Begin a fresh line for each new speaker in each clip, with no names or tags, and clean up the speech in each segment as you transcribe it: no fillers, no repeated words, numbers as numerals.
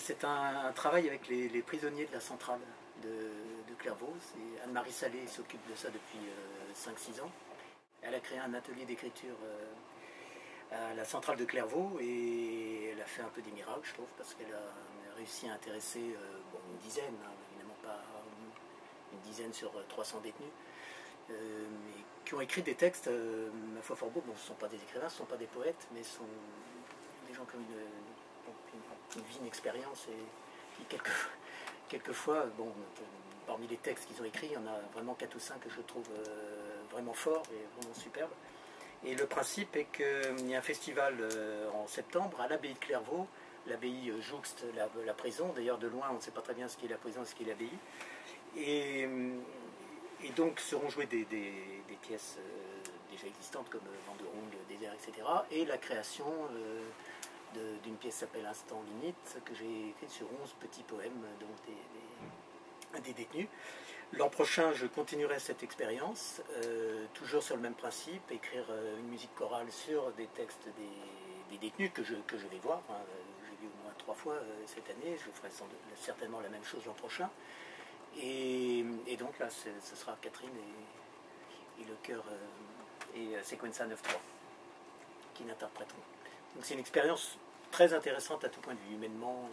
c'est un travail avec les prisonniers de la centrale de Clairvaux. Anne-Marie Salé s'occupe de ça depuis 5-6 ans. Elle a créé un atelier d'écriture à la centrale de Clairvaux et elle a fait un peu des miracles, je trouve, parce qu'elle a réussi à intéresser une dizaine, hein, évidemment pas une dizaine sur 300 détenus, mais qui ont écrit des textes, ma foi fort beaux. Bon, ce ne sont pas des écrivains, ce ne sont pas des poètes, mais ce sont des gens qui ont une vie, une expérience, et qui quelquefois, parmi les textes qu'ils ont écrits, il y en a vraiment 4 ou 5 que je trouve vraiment forts et vraiment superbes. Et le principe est qu'il y a un festival en septembre à l'abbaye de Clairvaux. L'abbaye jouxte la prison. D'ailleurs, de loin, on ne sait pas très bien ce qu'est la prison et ce qu'est l'abbaye. Et donc seront jouées des pièces déjà existantes comme Vanderung, Désert, etc. Et la création d'une pièce qui s'appelle Instant Limite, que j'ai écrite sur 11 petits poèmes, donc des détenus. L'an prochain, je continuerai cette expérience, toujours sur le même principe, écrire une musique chorale sur des textes des détenus que je vais voir. Hein. J'ai vu au moins 3 fois cette année, je ferai certainement la même chose l'an prochain. Et donc là, ce sera Catherine et le chœur et Sequenza 9-3 qui l'interpréteront. Donc c'est une expérience très intéressante à tout point de vue, humainement,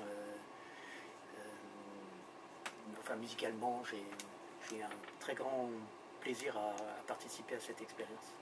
musicalement. J'ai un très grand plaisir à participer à cette expérience.